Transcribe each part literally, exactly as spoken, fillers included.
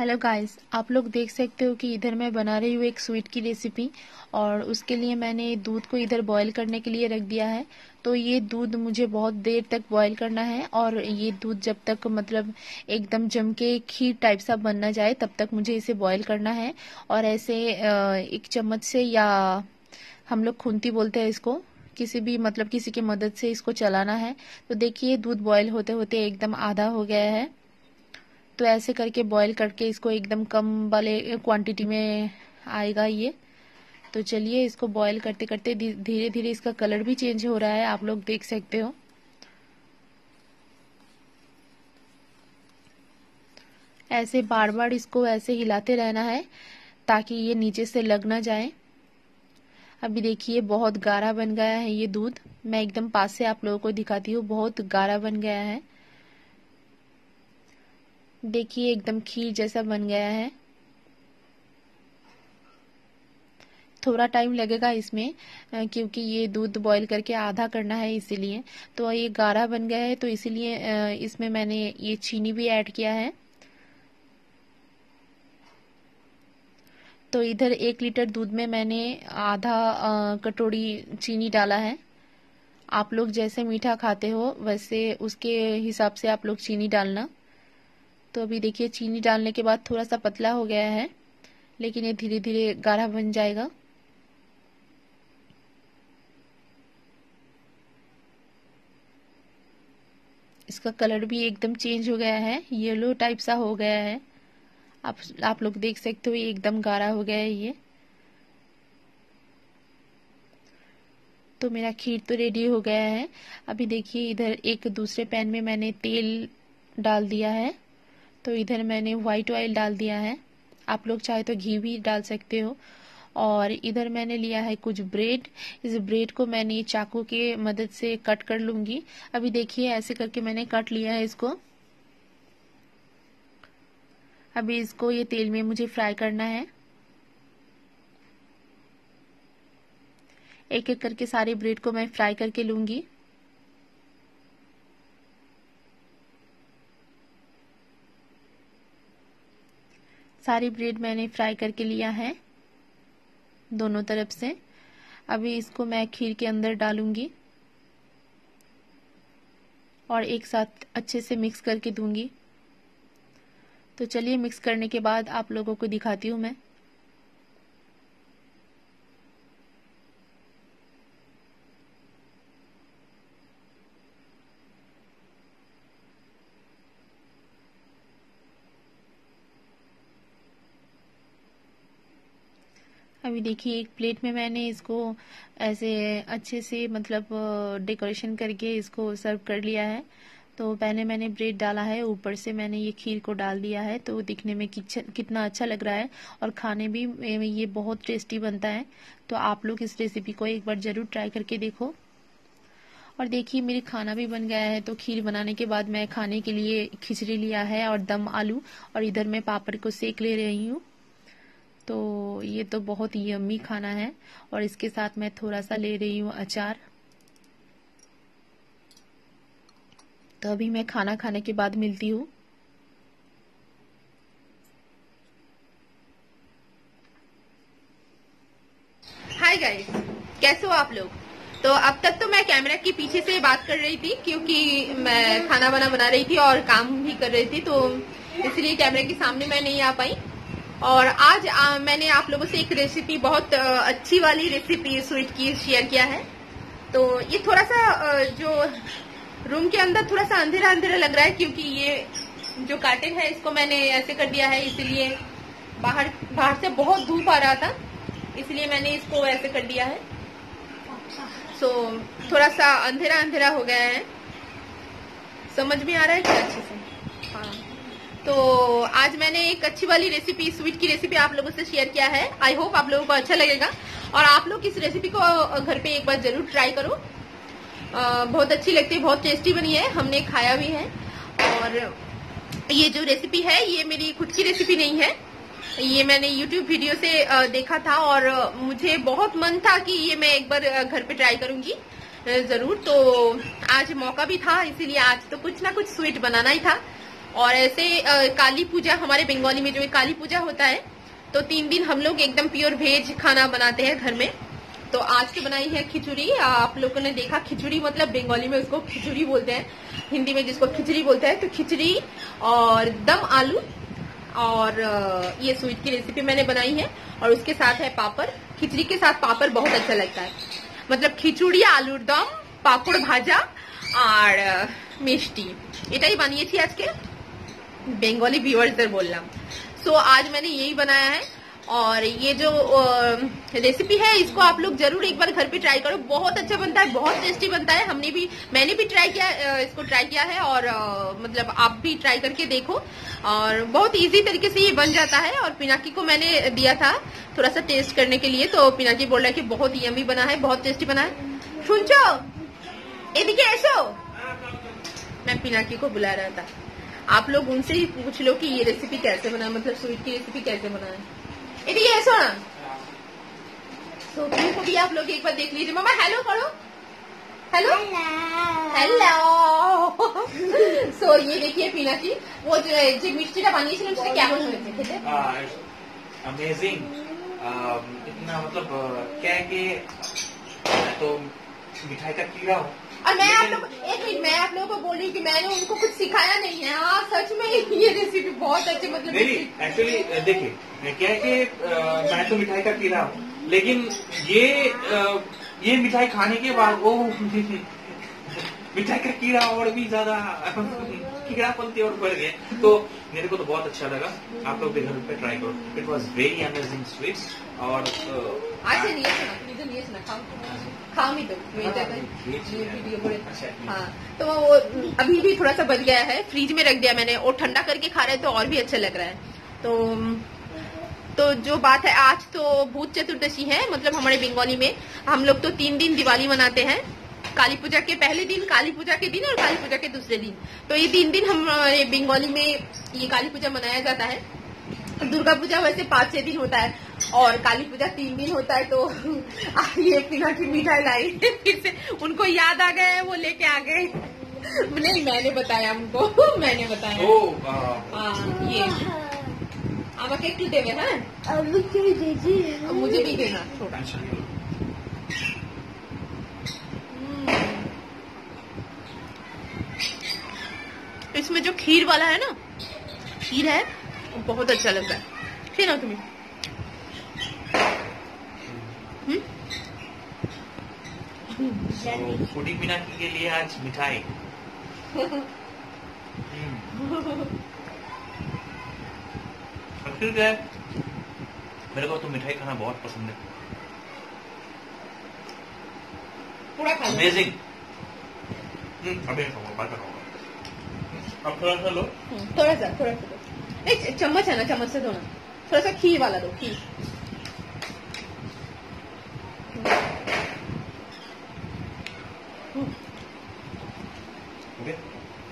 Hello guys, आप लोग देख सकते हो कि इधर मैं बना रही हूँ एक स्वीट की रेसिपी। और उसके लिए मैंने दूध को इधर बॉईल करने के लिए रख दिया है। तो ये दूध मुझे बहुत देर तक बॉईल करना है और ये दूध जब तक मतलब एकदम जम के खीर टाइप सा बन ना जाए तब तक मुझे इसे बॉईल करना है। और ऐसे एक चम्मच से, या हम लोग खुंती बोलते हैं इसको, किसी भी मतलब किसी की मदद से इसको चलाना है। तो देखिए दूध बॉईल होते होते एकदम आधा हो गया है। तो ऐसे करके बॉईल करके इसको एकदम कम वाले क्वांटिटी में आएगा ये। तो चलिए इसको बॉईल करते करते धीरे धीरे इसका कलर भी चेंज हो रहा है, आप लोग देख सकते हो। ऐसे बार बार इसको ऐसे हिलाते रहना है ताकि ये नीचे से लग ना जाए। अभी देखिए बहुत गाढ़ा बन गया है ये दूध। मैं एकदम पास से आप लोगों को दिखाती हूँ, बहुत गाढ़ा बन गया है। देखिए एकदम खीर जैसा बन गया है। थोड़ा टाइम लगेगा इसमें क्योंकि ये दूध बॉईल करके आधा करना है, इसीलिए। तो ये गाढ़ा बन गया है, तो इसीलिए इसमें मैंने ये चीनी भी ऐड किया है। तो इधर एक लीटर दूध में मैंने आधा कटोरी चीनी डाला है। आप लोग जैसे मीठा खाते हो वैसे उसके हिसाब से आप लोग चीनी डालना। तो अभी देखिए चीनी डालने के बाद थोड़ा सा पतला हो गया है, लेकिन ये धीरे धीरे गाढ़ा बन जाएगा। इसका कलर भी एकदम चेंज हो गया है, येलो टाइप सा हो गया है। आप आप लोग देख सकते हो ये एकदम गाढ़ा हो गया है ये। तो मेरा खीर तो रेडी हो गया है। अभी देखिए इधर एक दूसरे पैन में मैंने तेल डाल दिया है। तो इधर मैंने व्हाइट ऑयल डाल दिया है, आप लोग चाहे तो घी भी डाल सकते हो। और इधर मैंने लिया है कुछ ब्रेड। इस ब्रेड को मैंने चाकू के मदद से कट कर लूंगी। अभी देखिए ऐसे करके मैंने कट लिया है इसको। अभी इसको ये तेल में मुझे फ्राई करना है। एक एक करके सारे ब्रेड को मैं फ्राई करके लूंगी। सारी ब्रेड मैंने फ्राई करके लिया है दोनों तरफ से। अभी इसको मैं खीर के अंदर डालूंगी और एक साथ अच्छे से मिक्स करके दूंगी। तो चलिए मिक्स करने के बाद आप लोगों को दिखाती हूँ मैं। अभी देखिए एक प्लेट में मैंने इसको ऐसे अच्छे से मतलब डेकोरेशन करके इसको सर्व कर लिया है। तो पहले मैंने ब्रेड डाला है, ऊपर से मैंने ये खीर को डाल दिया है। तो दिखने में कितना अच्छा लग रहा है और खाने भी ये बहुत टेस्टी बनता है। तो आप लोग इस रेसिपी को एक बार जरूर ट्राई करके देखो। और देखिए मेरी खाना भी बन गया है। तो खीर बनाने के बाद मैं खाने के लिए खिचड़ी लिया है और दम आलू, और इधर मैं पापड़ को सेक ले रही हूँ। तो ये तो बहुत यम्मी खाना है। और इसके साथ मैं थोड़ा सा ले रही हूँ अचार। तो अभी मैं खाना खाने के बाद मिलती हूँ। हाय गाइस, कैसे हो आप लोग। तो अब तक तो मैं कैमरा के पीछे से बात कर रही थी क्योंकि मैं खाना वाना बना रही थी और काम भी कर रही थी, तो इसलिए कैमरे के सामने मैं नहीं आ पाई। और आज आ, मैंने आप लोगों से एक रेसिपी, बहुत अच्छी वाली रेसिपी स्वीट की शेयर किया है। तो ये थोड़ा सा जो रूम के अंदर थोड़ा सा अंधेरा अंधेरा लग रहा है क्योंकि ये जो कर्टेन है इसको मैंने ऐसे कर दिया है, इसलिए बाहर बाहर से बहुत धूप आ रहा था, इसलिए मैंने इसको ऐसे कर दिया है। सो so, थोड़ा सा अंधेरा अंधेरा हो गया है। समझ में आ रहा है क्या अच्छे से? हाँ। तो आज मैंने एक अच्छी वाली रेसिपी, स्वीट की रेसिपी आप लोगों से शेयर किया है। आई होप आप लोगों को अच्छा लगेगा और आप लोग इस रेसिपी को घर पे एक बार जरूर ट्राई करो। आ, बहुत अच्छी लगती है, बहुत टेस्टी बनी है, हमने खाया भी है। और ये जो रेसिपी है ये मेरी खुद की रेसिपी नहीं है, ये मैंने यूट्यूब वीडियो से देखा था और मुझे बहुत मन था कि ये मैं एक बार घर पे ट्राई करूंगी जरूर। तो आज मौका भी था, इसीलिए आज तो कुछ ना कुछ स्वीट बनाना ही था। और ऐसे आ, काली पूजा हमारे बंगाली में जो काली पूजा होता है तो तीन दिन हम लोग एकदम प्योर वेज खाना बनाते हैं घर में। तो आज तो बनाई है खिचड़ी। आप लोगों ने देखा खिचड़ी मतलब बंगाली में उसको खिचड़ी बोलते हैं, हिंदी में जिसको खिचड़ी बोलते हैं। तो खिचड़ी और दम आलू और ये स्वीट की रेसिपी मैंने बनाई है और उसके साथ है पापड़। खिचड़ी के साथ पापड़ बहुत अच्छा लगता है, मतलब खिचड़ी आलूर दम पापड़ भाजा और मिष्टी এটাই বানিয়েছি আজকে বেঙ্গলি ভিউয়ার্সদের বললাম। सो आज मैंने यही बनाया है और ये जो रेसिपी है इसको आप लोग जरूर एक बार घर पे ट्राई करो, बहुत अच्छा बनता है, बहुत टेस्टी बनता है। हमने भी मैंने भी ट्राई किया, इसको ट्राई किया है और मतलब आप भी ट्राई करके देखो और बहुत इजी तरीके से ये बन जाता है। और पिनाकी को मैंने दिया था थोड़ा सा टेस्ट करने के लिए, तो पिनाकी बोल रहा है कि बहुत यम्मी बना है, बहुत टेस्टी बना है। सुनचो एदिके एसो, मैं पिनाकी को बुला रहा था। आप लोग उनसे ही पूछ लो कि ये रेसिपी कैसे बना, मतलब स्वीट की रेसिपी कैसे बना है। एदिके एसो ना, तो पिनू को भी आप लोग एक बार देख लीजिए। मामा हेलो करो, हेलो हेलो। सो ये देखिए पिनाकी वो जो मिष्टिটা বানিয়েছিলেন সেটা কেমন হয়েছে খেতে? अमेजिंग, इतना मतलब क्या है कि तो मिठाई का कीड़ा हो। और मैं आप लोग एक मिनट मैं आप लोगों को बोल रही हूँ कि मैंने उनको कुछ सिखाया नहीं है। हाँ सच में ये रेसिपी बहुत अच्छी, मतलब नहीं एक्चुअली देखिए क्या है कि मैं तो मिठाई का कीड़ा हूँ, लेकिन ये आ, ये मिठाई खाने के बाद वो मिठाई का कीड़ा और भी ज्यादा कीड़ापन और बढ़ गए। तो मेरे को तो बहुत अच्छा लगा, आप लोग भी घर पे ट्राई करो। It was very amazing sweets. और आज नहीं सुना नहीं सुना खाओ खाओ नहीं तो वीडियो बड़े। हाँ तो वो अभी भी थोड़ा सा बच गया है, फ्रिज में रख दिया मैंने और ठंडा करके खा रहे तो और भी अच्छा लग रहा है। तो तो जो बात है आज तो भूत चतुर्दशी है, मतलब हमारे बंगाली में हम लोग तो तीन दिन दिवाली मनाते हैं, काली पूजा के पहले दिन, काली पूजा के दिन और काली पूजा के दूसरे दिन। तो ये तीन दिन हमारे बंगाली में ये काली पूजा मनाया जाता है। दुर्गा पूजा वैसे पाँच छह दिन होता है और काली पूजा तीन दिन होता है। तो ये पिना की मिठाई लाई फिर से उनको याद आ गए, वो लेके आ गए। नहीं मैंने बताया उनको, मैंने बताया। ओ, आ, ये আমাকে একটু দেবে, হ্যাঁ मुझे भी देना थोड़ा। इसमें जो खीर वाला है ना, खीर है वो बहुत अच्छा लगता है। फिर ना तुम्हें फूडी पिनाकी के लिए आज मिठाई। फिर क्या है, मेरे को तो मिठाई खाना बहुत पसंद है। पूरा खा लो। अमेजिंग। अभी खाऊंगा, बाद में खाऊंगा। अब थोड़ा सा लो, थोड़ा सा थोड़ा सा दो। एक चम्मच है ना, चम्मच से दो ना, थोड़ा सा खीर वाला दो, खीर। ओके।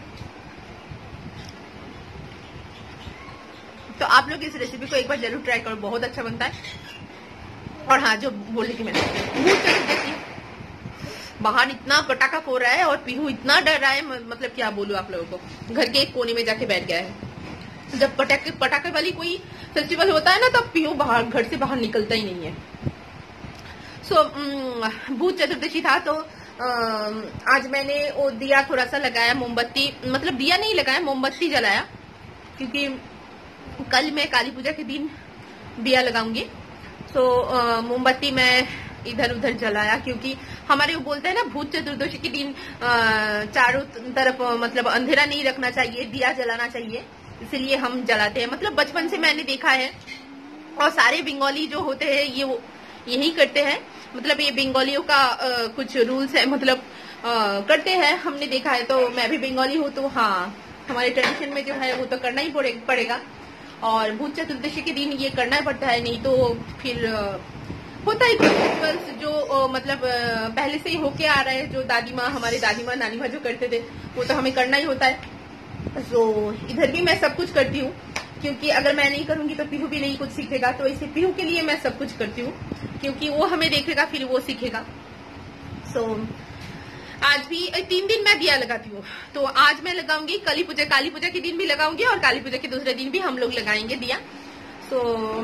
तो आप लोग इस रेसिपी को एक बार जरूर ट्राई करो, बहुत अच्छा बनता है। और हाँ जो बोल रही थी मैंने, भूत चतुर्दशी बाहर इतना पटाखा फोड़ रहा है और पीहू इतना डर रहा है, मतलब क्या बोलूं आप लोगों को। घर के एक कोने में जाके बैठ गया है। जब पटाखे पटाखे वाली कोई फेस्टिवल होता है ना तब पीहू बाहर घर से बाहर निकलता ही नहीं है। सो so, भूत चतुर्दशी था तो आज मैंने वो दिया थोड़ा सा लगाया, मोमबत्ती, मतलब दिया नहीं लगाया, मोमबत्ती जलाया, क्योंकि कल मैं काली पूजा के दिन दिया लगाऊंगी। सो so, मोमबत्ती मैं इधर उधर जलाया, क्योंकि हमारे वो बोलते हैं ना भूत चतुर्दशी के दिन चारों तरफ मतलब अंधेरा नहीं रखना चाहिए, दिया जलाना चाहिए, इसलिए हम जलाते हैं। मतलब बचपन से मैंने देखा है और सारे बंगाली जो होते हैं ये यही करते हैं। मतलब ये बंगालियों का आ, कुछ रूल्स है, मतलब आ, करते हैं, हमने देखा है। तो मैं भी बंगाली हूँ तो हाँ हमारे ट्रेडिशन में जो है वो तो करना ही पड़ेगा। और भूत चतुर्दशी के दिन ये करना पड़ता है, नहीं तो फिर होता है कुछ रिचुअल्स जो आ, मतलब आ, पहले से ही होके आ रहा है, जो दादी माँ हमारे दादी माँ नानी माँ जो करते थे वो तो हमें करना ही होता है। तो इधर भी मैं सब कुछ करती हूँ, क्योंकि अगर मैं नहीं करूंगी तो पीहू भी नहीं कुछ सीखेगा। तो इसे पीहू के लिए मैं सब कुछ करती हूँ, क्योंकि वो हमें देखेगा फिर वो सीखेगा। सो आज भी तीन दिन मैं दिया लगाती हूँ, तो आज मैं लगाऊंगी, काली पूजा काली पूजा के दिन भी लगाऊंगी और काली पूजा के दूसरे दिन भी हम लोग लगाएंगे दिया। तो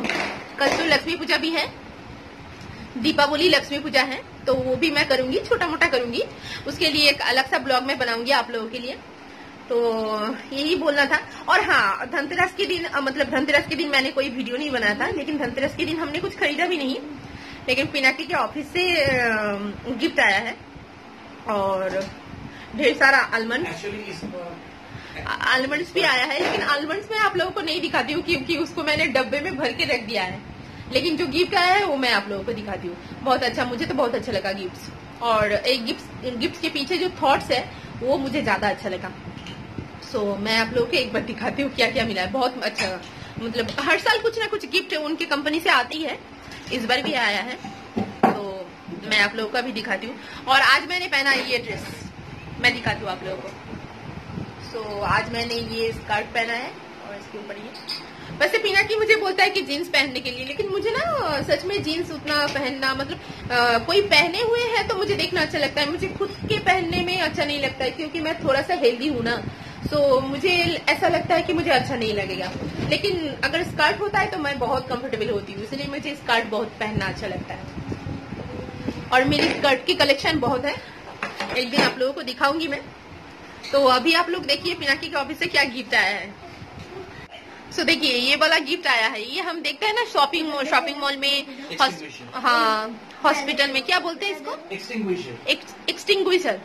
कल तो लक्ष्मी पूजा भी है, दीपावली लक्ष्मी पूजा है, तो वो भी मैं करूंगी, छोटा मोटा करूंगी, उसके लिए एक अलग सा ब्लॉग मैं बनाऊंगी आप लोगों के लिए। तो यही बोलना था। और हाँ, धनतेरस के दिन, मतलब धनतेरस के दिन मैंने कोई वीडियो नहीं बनाया था, लेकिन धनतेरस के दिन हमने कुछ खरीदा भी नहीं, लेकिन पिनाकी के ऑफिस से गिफ्ट आया है और ढेर सारा आलमंड आलमंड्स भी आया है, लेकिन आलमंड्स मैं आप लोगों को नहीं दिखाती हूँ क्योंकि उसको मैंने डब्बे में भर के रख दिया है, लेकिन जो गिफ्ट आया है वो मैं आप लोगों को दिखाती हूँ। बहुत अच्छा, मुझे तो बहुत अच्छा लगा गिफ्ट्स, और एक गिफ्ट गिफ्ट के पीछे जो थॉट्स है वो मुझे ज्यादा अच्छा लगा। सो so, मैं आप लोगों को एक बार दिखाती हूँ क्या क्या मिला है। बहुत अच्छा, मतलब हर साल कुछ ना कुछ गिफ्ट उनकी कंपनी से आती है, इस बार भी आया है, तो मैं आप लोगों का भी दिखाती हूँ। और आज मैंने पहना ये ड्रेस, मैं दिखाती हूँ आप लोगों को। सो so, आज मैंने ये स्कर्ट पहना है और इसके ऊपर ये, वैसे पिनाकी मुझे बोलता है कि जीन्स पहनने के लिए, लेकिन मुझे ना सच में जीन्स उतना पहनना, मतलब आ, कोई पहने हुए है तो मुझे देखना अच्छा लगता है, मुझे खुद के पहनने में अच्छा नहीं लगता है, क्योंकि मैं थोड़ा सा हेल्दी हूँ ना, सो so, मुझे ऐसा लगता है कि मुझे अच्छा नहीं लगेगा। लेकिन अगर स्कर्ट होता है तो मैं बहुत कंफर्टेबल होती हूँ, इसलिए मुझे स्कर्ट बहुत पहनना अच्छा लगता है। और मेरी स्कर्ट की कलेक्शन बहुत है, एक दिन आप लोगों को दिखाऊंगी मैं। तो अभी आप लोग देखिए पिनाकी के ऑफिस से क्या गिफ्ट आया है। सो so, देखिए ये वाला गिफ्ट आया है, ये हम देखते हैं ना शॉपिंग मॉल शॉपिंग मॉल में, हाँ हॉस्पिटल में क्या बोलते हैं इसको, एक्सटिंग्विशर।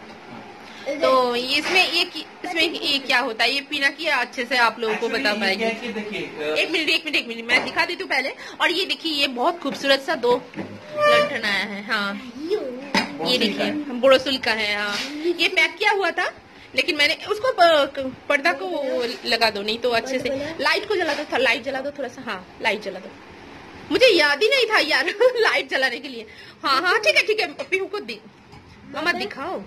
तो इसमें ये इसमें ये क्या होता है, ये पिनाकी अच्छे से आप लोगों को बता पाएगी। एक मिनट एक मिनट एक मिनट मैं दिखा देती हूँ पहले। और ये देखिए ये बहुत खूबसूरत सा दो लंठन आया है, हाँ ये देखिए बोरोसिल का है, हाँ ये पैक किया हुआ था, लेकिन मैंने उसको पर्दा को लगा दो, नहीं तो अच्छे से लाइट को जला दो, लाइट जला दो थोड़ा सा, हाँ लाइट जला दो, मुझे याद ही नहीं था यार लाइट जलाने के लिए। हाँ हाँ ठीक है ठीक है, पीहू को दी मामा दिखाओ।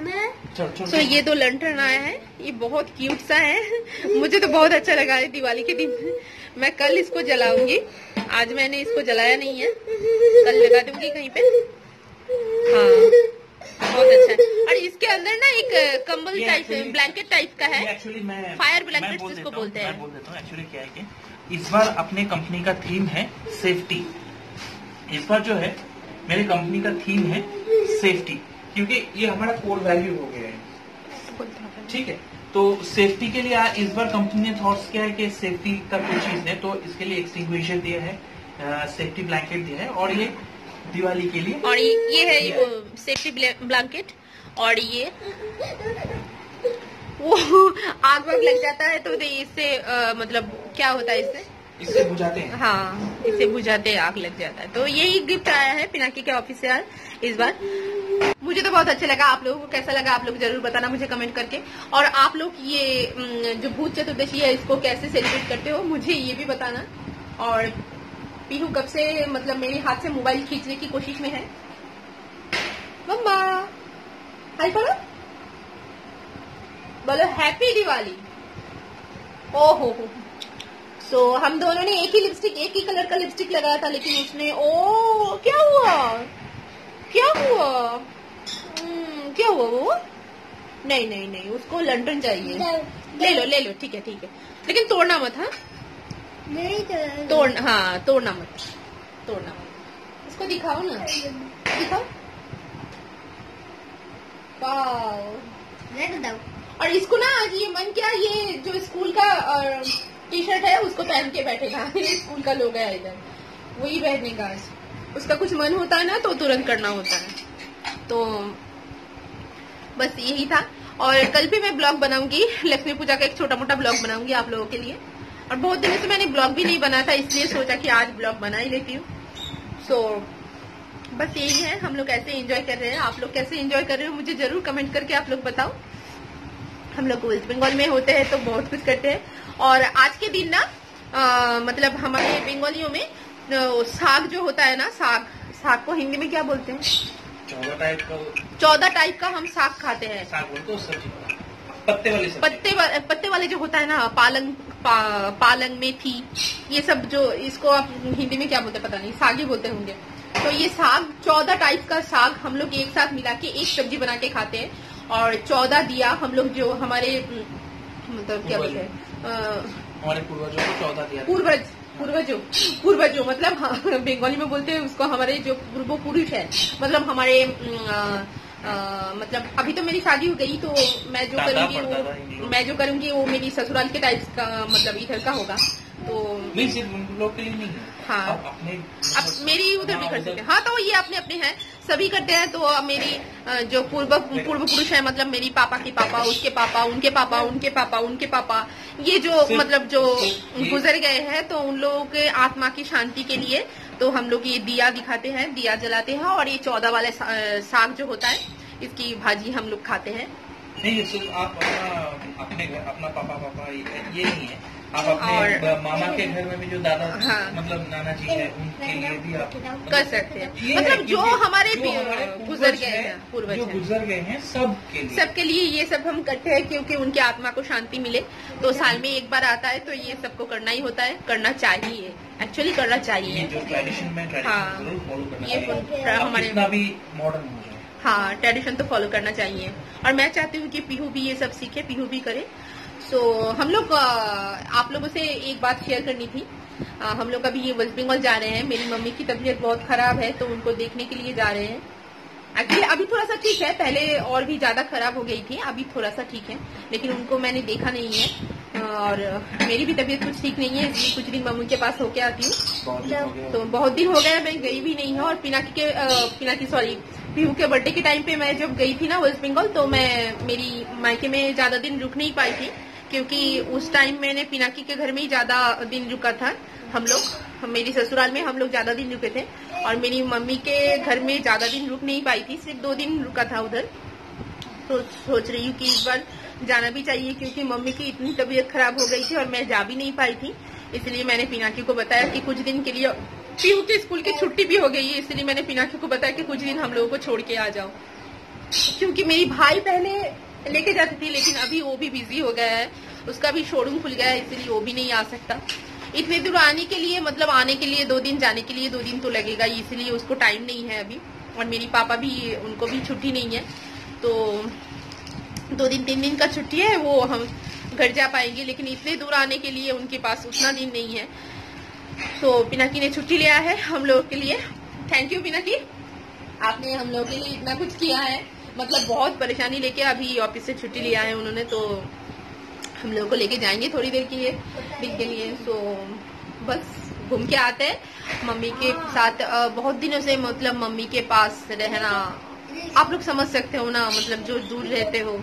तो so, ये दो लंठन आया है, ये बहुत क्यूट सा है, मुझे तो बहुत अच्छा लगा है दिवाली के दिन। मैं कल इसको जलाऊंगी, आज मैंने इसको जलाया नहीं है, कल लगा दूंगी कहीं पे। हाँ बहुत अच्छा है। और इसके अंदर ना एक कंबल टाइप ब्लैंकेट टाइप का है, एक्चुअली मैं फायर ब्लैंकेट जिसको बोलते हैं। मैं बोल देता हूँ एक्चुअली क्या है कि इस बार अपने कंपनी का थीम है सेफ्टी। इस बार जो है मेरे कंपनी का थीम है सेफ्टी, क्योंकि ये हमारा कोर वैल्यू हो गया है, ठीक है। तो सेफ्टी के लिए इस बार कंपनी ने थॉट्स किया है कि सेफ्टी का कोई चीज है, तो इसके लिए एक्सटिंग्विशर दिया है, सेफ्टी ब्लैंकेट दिया है, और ये दिवाली के लिए, और ये है सेफ्टी ब्लैंकेट। और ये वो आग वाग लग जाता है तो इससे मतलब क्या होता है, इससे इससे बुझाते हैं, हाँ इससे बुझाते आग लग जाता है। तो यही गिफ्ट आया है पिनाकी के ऑफिस से आज इस बार। मुझे तो बहुत अच्छा लगा, आप लोगों को कैसा लगा आप लोग जरूर बताना मुझे कमेंट करके। और आप लोग ये जो भूत चतुर्दशी है इसको कैसे सेलिब्रेट करते हो मुझे ये भी बताना। और पीहू कब से मतलब मेरे हाथ से मोबाइल खींचने की कोशिश में है। मम्मा हाय करो, बोलो हैप्पी दिवाली। ओहो हो, सो so, हम दोनों ने एक ही लिपस्टिक एक ही कलर का लिपस्टिक लगाया था, लेकिन उसने ओ क्या हुआ क्या हुआ hmm, क्या हुआ वो, नहीं नहीं नहीं उसको लंटन चाहिए, ले लो ले लो ठीक है ठीक है, लेकिन तोड़ना मत, हाँ नहीं तोड़ हाँ तोड़ना मत तोड़ना मत, इसको दिखाओ ना दिखाओ। वाओ, और इसको ना आज ये मन क्या, ये जो स्कूल का टी शर्ट है उसको पहन के बैठेगा, स्कूल का लोगो है इधर, वही पहनेगा आज। उसका कुछ मन होता है ना तो तुरंत करना होता है। तो बस यही था। और कल भी मैं ब्लॉग बनाऊंगी, लक्ष्मी पूजा का एक छोटा मोटा ब्लॉग बनाऊंगी आप लोगों के लिए। और बहुत दिनों से मैंने ब्लॉग भी नहीं बनाया था, इसलिए सोचा कि आज ब्लॉग बना ही लेती हूँ। सो बस यही है, हम लोग कैसे एंजॉय कर रहे हैं, आप लोग कैसे एंजॉय कर रहे हो मुझे जरूर कमेंट करके आप लोग बताओ। हम लोग वेस्ट बंगाल में होते हैं तो बहुत कुछ करते हैं। और आज के दिन ना आ, मतलब हमारे बंगालियों में साग जो होता है ना, साग साग को हिंदी में क्या बोलते हैं, चौदह टाइप का चौदह टाइप का हम साग खाते हैं। साग बोलते हो सब्जी, पत्ते वाली सब्जी, पत्ते वा, पत्ते वाले जो होता है ना, पालंग पा, पालंग मेथी, ये सब जो, इसको आप हिंदी में क्या बोलते हैं पता नहीं, साग ही बोलते होंगे। तो ये साग चौदह टाइप का साग हम लोग एक साथ मिला के एक सब्जी बना के खाते हैं। और चौदह दिया हम लोग जो हमारे मतलब क्या बोलते हैं हमारे पूर्वजों को चौदह दिया। पूर्वज पूर्वजों पूर्वजों मतलब हाँ, बंगाली में बोलते हैं उसको हमारे जो पूर्व पुरुष है, मतलब हमारे आ, आ, मतलब अभी तो मेरी शादी हो गई, तो मैं जो करूंगी वो मैं जो करूंगी वो मेरी ससुराल के टाइप का मतलब इधर का होगा। तो नहीं सिर्फ उन लोग के लिए नहीं है, हाँ अब अपने अब मेरी उधर भी कर सकते हैं। हाँ तो ये अपने अपने हैं, सभी करते हैं। तो मेरी जो पूर्व पूर्व पुरुष है, मतलब मेरी पापा के पापा, उसके पापा, उनके पापा, उनके पापा, उनके पापा, ये जो मतलब जो गुजर गए हैं, तो उन लोगों के आत्मा की शांति के लिए तो हम लोग ये दिया दिखाते हैं, दिया जलाते हैं। और ये चौदह वाले साग जो होता है, इसकी भाजी हम लोग खाते हैं। नहीं सिर्फ आप अपना अपने घर अपना पापा पापा ये नहीं है, आप अपने मामा के घर में भी जो दादा हाँ, मतलब नाना जी है उनके लिए भी आप कर सकते हैं। मतलब जो हमारे गुजर गए हैं, पूर्वज जो गुजर गए हैं, सब के लिए सबके लिए ये सब हम करते हैं, क्योंकि उनकी आत्मा को शांति मिले। तो साल में एक बार आता है, तो ये सबको करना ही होता है, करना चाहिए, एक्चुअली करना चाहिए। ये जो ट्रेडिशन में हाँ ये हमारे भी मॉडर्न हो जाए। हाँ ट्रेडिशन तो फॉलो करना चाहिए, और मैं चाहती हूँ कि पीहू भी ये सब सीखे, पीहू भी करे। सो so, हम लोग आप लोगों से एक बात शेयर करनी थी। आ, हम लोग अभी ये वेस्ट बंगाल जा रहे हैं। मेरी मम्मी की तबीयत बहुत खराब है, तो उनको देखने के लिए जा रहे हैं। एक्चुअली अभी थोड़ा सा ठीक है, पहले और भी ज्यादा खराब हो गई थी, अभी थोड़ा सा ठीक है, लेकिन उनको मैंने देखा नहीं है। और मेरी भी तबीयत कुछ ठीक नहीं है, इसलिए कुछ दिन मम्मी के पास होके आती हूँ। तो बहुत दिन हो गया मैं गई भी नहीं है। और पिनाकी के पिनाकी सॉरी पीहू के बर्थडे के टाइम पे मैं जब गई थी ना वेस्ट बंगाल, तो मैं मेरी मायके में ज्यादा दिन रुक नहीं पाई थी, क्योंकि उस टाइम मैंने पिनाकी के घर में ही ज्यादा दिन रुका था। हम लोग मेरी ससुराल में हम लोग ज्यादा दिन रुके थे, और मेरी मम्मी के घर में ज्यादा दिन रुक नहीं पाई थी, सिर्फ दो दिन रुका था उधर। तो सोच रही हूँ कि इस बार जाना भी चाहिए, क्योंकि मम्मी की इतनी तबीयत खराब हो गई थी और मैं जा भी नहीं पाई थी। इसलिए मैंने पिनाकी को बताया कि कुछ दिन के लिए, पीहू के स्कूल की छुट्टी भी हो गई है, इसलिए मैंने पिनाकी को बताया कि कुछ दिन हम लोगों को छोड़ के आ जाओ। क्योंकि मेरी भाई पहले लेके जाती थी, लेकिन अभी वो भी बिजी हो गया है, उसका भी शोरूम खुल गया है, इसलिए वो भी नहीं आ सकता। इतने दूर आने के लिए, मतलब आने के लिए दो दिन, जाने के लिए दो दिन तो लगेगा, इसलिए उसको टाइम नहीं है अभी। और मेरी पापा भी, उनको भी छुट्टी नहीं है, तो दो दिन तीन दिन का छुट्टी है, वो हम घर जा पाएंगे, लेकिन इतने दूर आने के लिए उनके पास उतना दिन नहीं है। तो पिनाकी ने छुट्टी लिया है हम लोगों के लिए। थैंक यू पिनाकी, आपने हम लोगों के लिए इतना कुछ किया है, मतलब बहुत परेशानी लेके अभी ऑफिस से छुट्टी लिया है उन्होंने। तो हम लोगों को लेके जाएंगे थोड़ी देर के लिए, दिन के लिए। सो बस घूम के आते हैं मम्मी के साथ। बहुत दिनों से मतलब मम्मी के पास रहना, आप लोग समझ सकते हो ना, मतलब जो दूर रहते हो,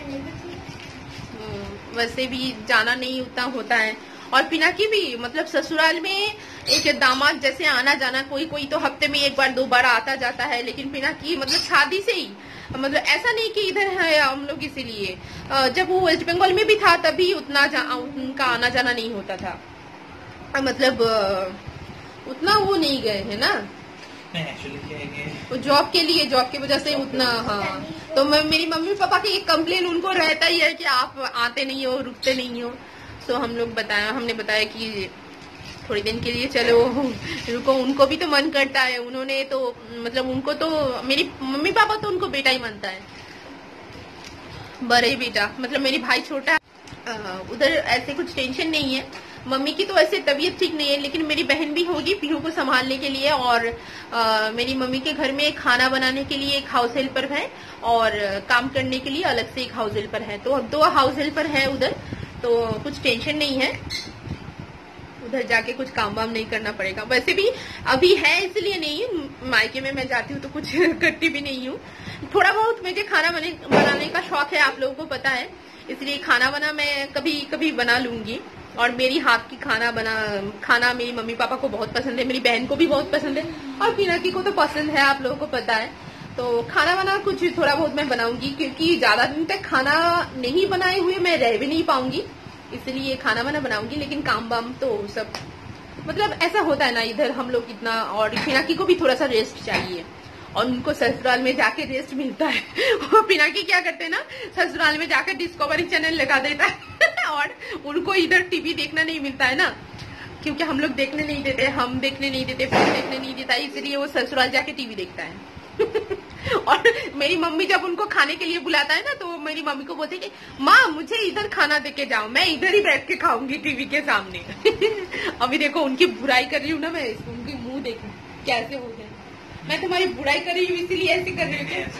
वैसे भी जाना नहीं उतना होता है। और पिनाकी भी मतलब ससुराल में एक दामाद जैसे आना जाना, कोई कोई तो हफ्ते में एक बार दो बार आता जाता है, लेकिन पिनाकी मतलब शादी से ही, मतलब ऐसा नहीं कि इधर है हम लोग इसीलिए। जब वो वेस्ट बंगाल में भी था तभी उतना उनका आना जाना नहीं होता था, मतलब उतना वो नहीं गए है ना, वो जॉब के लिए, जॉब की वजह से उतना। हाँ तो मैं, मेरी मम्मी पापा की एक कंप्लेन उनको रहता ही है कि आप आते नहीं हो, रुकते नहीं हो। तो हम लोग बताया, हमने बताया कि थोड़ी दिन के लिए चलो रुको, उनको भी तो मन करता है। उन्होंने तो मतलब उनको तो, मेरी मम्मी पापा तो उनको बेटा ही मानता है, बड़े बेटा, मतलब मेरी भाई छोटा है। उधर ऐसे कुछ टेंशन नहीं है। मम्मी की तो ऐसे तबीयत ठीक नहीं है, लेकिन मेरी बहन भी होगी पीहू को संभालने के लिए। और आ, मेरी मम्मी के घर में खाना बनाने के लिए एक हाउस हेल्पर है, और काम करने के लिए अलग से एक हाउस हेल्पर है। तो अब दो हाउस हेल्पर है उधर, तो कुछ टेंशन नहीं है, उधर जाके कुछ काम वाम नहीं करना पड़ेगा। वैसे भी अभी है इसलिए नहीं, मायके में मैं जाती हूँ तो कुछ करती भी नहीं हूँ। थोड़ा बहुत मुझे खाना बने, बनाने का शौक है, आप लोगों को पता है, इसलिए खाना बना मैं कभी कभी बना लूंगी। और मेरी हाथ की खाना बना खाना मेरी मम्मी पापा को बहुत पसंद है, मेरी बहन को भी बहुत पसंद है, और पिनाकी को तो पसंद है, आप लोगों को पता है। तो खाना बना कुछ थोड़ा बहुत मैं बनाऊंगी, क्योंकि ज्यादा दिन तक खाना नहीं बनाए हुए मैं रह भी नहीं पाऊंगी, इसलिए खाना वाना बनाऊंगी। लेकिन काम वाम तो सब मतलब ऐसा होता है ना इधर हम लोग इतना, और पिनाकी को भी थोड़ा सा रेस्ट चाहिए, और उनको ससुराल में जाके रेस्ट मिलता है। वो पिनाकी क्या करते हैं ना, ससुराल में जाकर डिस्कवरी चैनल लगा देता है और उनको इधर टीवी देखना नहीं मिलता है ना, क्योंकि हम लोग देखने नहीं देते, हम देखने नहीं देते, फोन देखने नहीं देता, इसलिए वो ससुराल जाके टीवी देखता है। और मेरी मम्मी जब उनको खाने के लिए बुलाता है ना, तो मेरी मम्मी को बोलते कि माँ मुझे इधर खाना दे के जाओ, मैं इधर ही बैठ के खाऊंगी टीवी के सामने। अभी देखो उनकी बुराई कर रही हूँ ना मैं, उनकी मुंह देखो कैसे हो गए। मैं तुम्हारी बुराई कर रही हूँ इसीलिए ऐसे कर रही हूँ।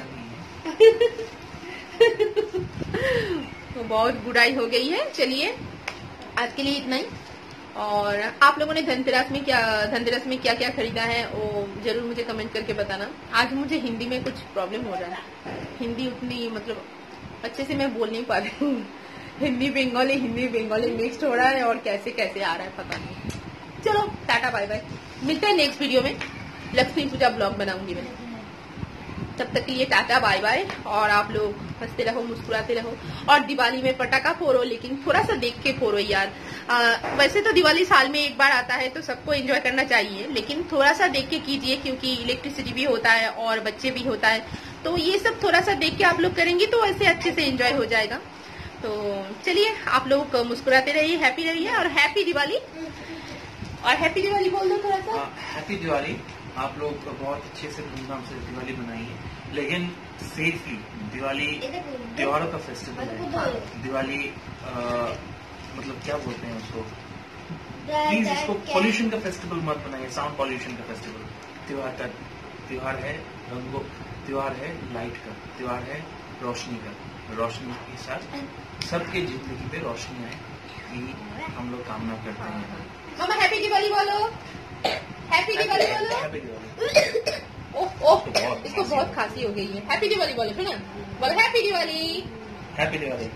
तो बहुत बुराई हो गई है। चलिए आज के लिए इतना ही। और आप लोगों ने धनतेरस में क्या धनतेरस में क्या क्या खरीदा है वो जरूर मुझे कमेंट करके बताना। आज मुझे हिंदी में कुछ प्रॉब्लम हो रहा है, हिंदी उतनी मतलब अच्छे से मैं बोल नहीं पा रही हूँ। हिंदी बंगाली हिंदी बंगाली मिक्स्ड हो रहा है और कैसे कैसे आ रहा है पता नहीं। चलो टाटा बाय बाय, मिलते हैं नेक्स्ट वीडियो में। लक्ष्मी पूजा ब्लॉग बनाऊंगी मैं, तब तक के लिए टाटा बाय बाय। और आप लोग हंसते रहो मुस्कुराते रहो और दिवाली में पटाखा फोड़ो, लेकिन थोड़ा सा देख के फोड़ो यार। आ, वैसे तो दिवाली साल में एक बार आता है तो सबको एंजॉय करना चाहिए, लेकिन थोड़ा सा देख के कीजिए क्योंकि इलेक्ट्रिसिटी भी होता है और बच्चे भी होता है, तो ये सब थोड़ा सा देख के आप लोग करेंगे तो ऐसे अच्छे से एंजॉय हो जाएगा। तो चलिए आप लोग मुस्कुराते रहिए, हैप्पी रहिए और हैप्पी दिवाली। और हैप्पी दिवाली बोल दो थोड़ा सा। हैप्पी दिवाली। आप लोग बहुत अच्छे से धूमधाम से दिवाली बनाइए, लेकिन सेफली। दिवाली त्योहारों का फेस्टिवल है। दिवाली आ, मतलब क्या बोलते हैं उसको, प्लीज इसको पोल्यूशन का फेस्टिवल मत बनाइए, साउंड पोल्यूशन का फेस्टिवल। त्योहार का त्योहार है रंगों, त्योहार है लाइट का, त्योहार है रोशनी का। रोशनी के साथ सबके जिंदगी पे रोशनी आए, ये हम लोग कामना करते हैं। मामा हैप्पी दिवाली बोलो, हैप्पी दिवाली बोलो। हैप्पी दिवाली। ओह ओह इसको बहुत खांसी हो गई है। हैप्पी दिवाली बोलो फिर ना, बोलो हैप्पी दिवाली। हैप्पी दिवाली।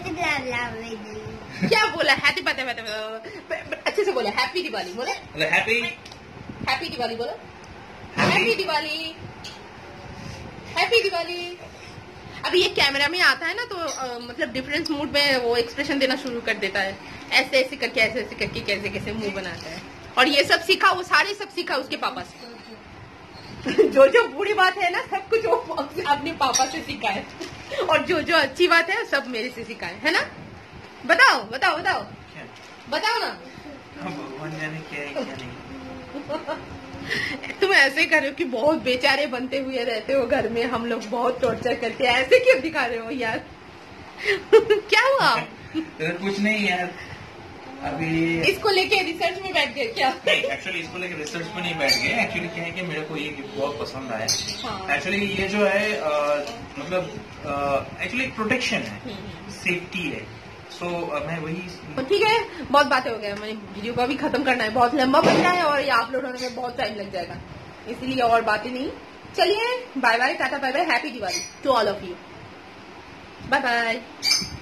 क्या बोला? हैप्पी बात है, अच्छे से बोलो हैप्पी दिवाली बोलो। हैप्पी हैप्पी दिवाली बोलो, हैप्पी दिवाली, हैप्पी दिवाली। अभी ये कैमरा में आता है ना तो आ, मतलब डिफरेंस मूड में वो एक्सप्रेशन देना शुरू कर देता है, ऐसे ऐसे करके ऐसे ऐसे करके कैसे कैसे मुंह बनाता है। और ये सब सीखा, वो सारे सब सीखा उसके पापा से। जो जो बुरी बात है ना सब कुछ वो अपने पापा से सीखा है, और जो जो अच्छी बात है सब मेरे से सीखा है, है ना? बताओ बताओ बताओ बताओ ना। भगवान जाने क्या है क्या नहीं। तुम ऐसे कर रहे हो कि बहुत बेचारे बनते हुए रहते हो घर में, हम लोग बहुत टॉर्चर करते हैं, ऐसे क्यों दिखा रहे हो यार? क्या हुआ? कुछ नहीं यार, अभी इसको लेके रिसर्च में बैठ गए क्या? नहीं, एक्चुअली इसको लेके रिसर्च में नहीं बैठ गए। एक्चुअली क्या है कि मेरे को ये गिफ्ट बहुत पसंद आया। एक्चुअली हाँ। ये जो है आ, मतलब एक्चुअली प्रोटेक्शन है, सेफ्टी है। सो so, मैं वही ठीक है, बहुत बातें हो गई, मैंने वीडियो को भी खत्म करना है, बहुत लंबा बन रहा है और ये अपलोड होने में बहुत टाइम लग जाएगा, इसलिए और बातें नहीं। चलिए bye bye, tata bye bye, happy Diwali to all of you, bye bye.